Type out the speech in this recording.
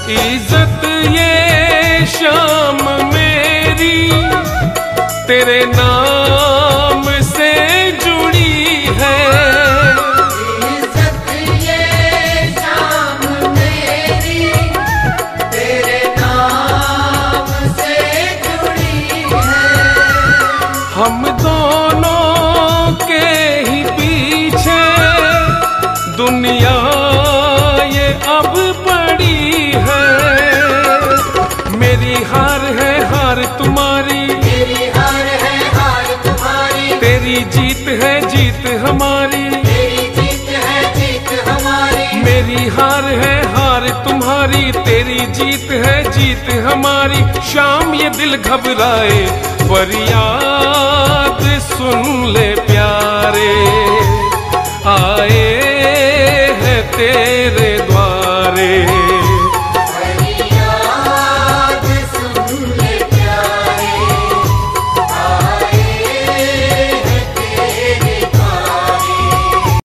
इज्जत ये शाम मेरी तेरे नाम से जुड़ी है। इज्जत ये शाम मेरी तेरे नाम से जुड़ी है। हम दोनों के ही पीछे दुनिया ये अब पड़ी है। मेरी हार है हार तुम्हारी, मेरी हार है हार तुम्हारी, तेरी जीत है जीत हमारी, तेरी जीत है जीत हमारी। मेरी हार है हार तुम्हारी, तेरी जीत है जीत हमारी। शाम ये दिल घबराए फरियाद सुन ले प्यारे, आए हैं तेरे